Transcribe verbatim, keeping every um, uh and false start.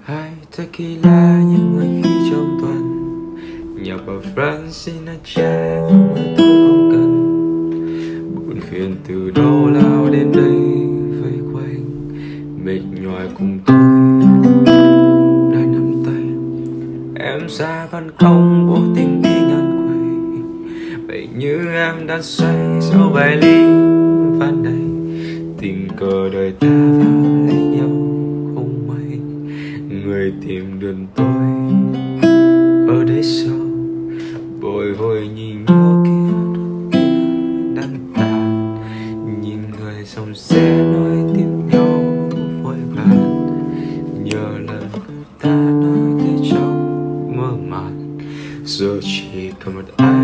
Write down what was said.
Hai tequila những mỗi khi trong tuần, nhạc vào Frank Sinatra nhưng mà tôi không cần. Buồn phiền từ đâu lao đến đây vây quanh, mệt nhòi cùng tôi đã nắm tay. Em ra ban công vô tình đi ngàn quầy, vậy như em đang say sau vài ly van đầy. Tình cờ đời ta vào lấy nhau không may, người tìm đường tôi ở đấy sau. Bồi hồi nhìn nhau kia đang tàn, nhìn người dòng xe nối tiếp nhau vội vàng. Nhờ lần ta nói tới trong mơ màng, giờ chỉ còn một ai